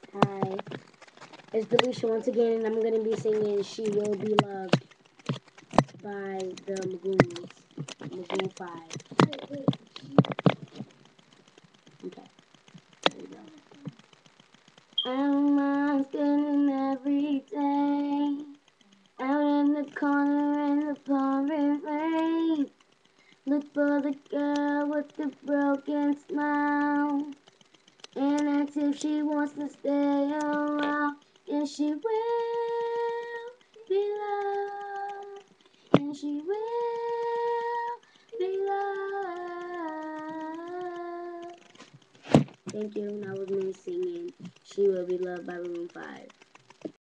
Hi, it's Delisha once again, and I'm gonna be singing "She Will Be Loved" by the Maroons, Maroon 5. Okay, there we go. I'm spending every day out in the corner in the pouring rain. Look for the girl with the broken smile, and ask if she wants to stay around, and she will be loved, and she will be loved. Thank you. That was me singing "She Will Be Loved" by Maroon 5.